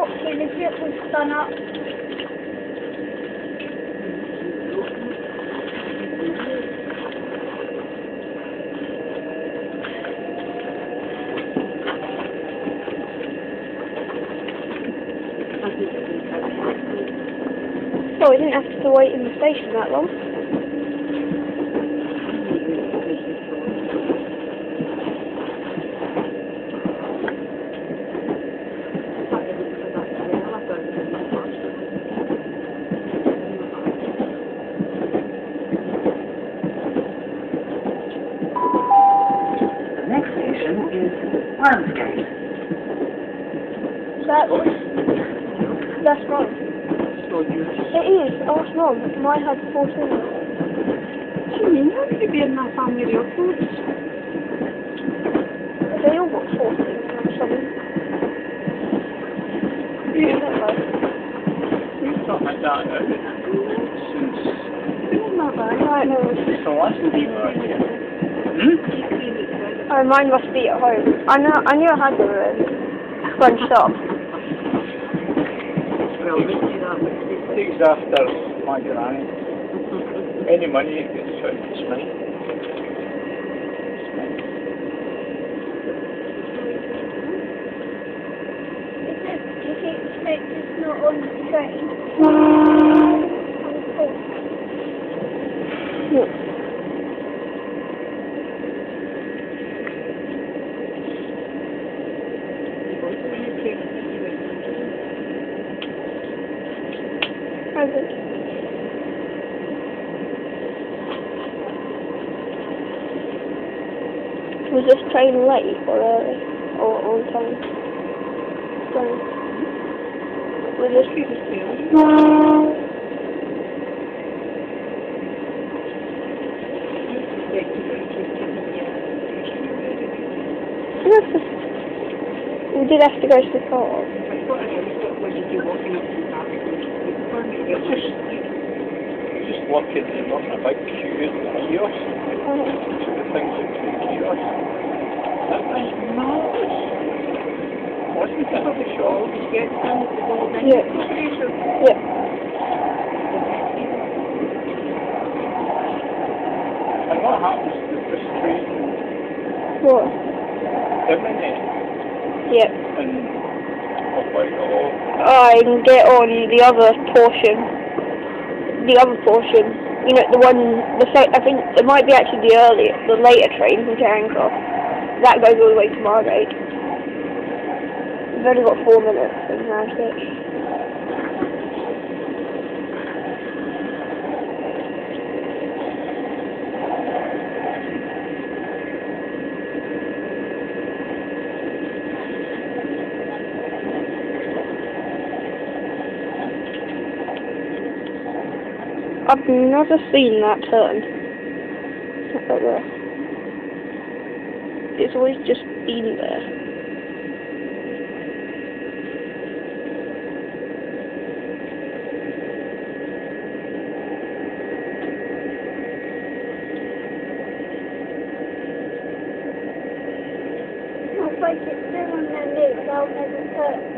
Okay, the ship was done up. Oh, we didn't have to wait in the station that long. The next station is Ramsgate. That's wrong. It is. Oh, it's wrong. Mine had 14. What do you mean? How could you be in that family of foods? They all got 14 or something. Yeah. I don't know. We've not had that since Isn't that bad? Right, no. the last time we were here. Oh, mine must be at home. I knew I had them scrunched up. Well, we see that. Takes after my granny. Any money it gets trying to spend. Is it expect it's not on the train? Yeah. Was this train late or early? Or on time? Was this... We did have to go to the car. Just working in a big queue in the kiosk. The things in the kiosk. That was marvellous. Wasn't it at the shop? Yeah. Yeah. And what happens to this train? What? Terminate. Yeah. And oh my god. I can get on the other portion. The other portion. You know, the one, I think it might be actually the later train from Charing Cross. That goes all the way to Margate. We've only got 4 minutes in Ramsgate. I've never seen that turn. Like that. It's always just been there. I'll break it through on their knees, they'll never turn.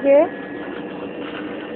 Yeah.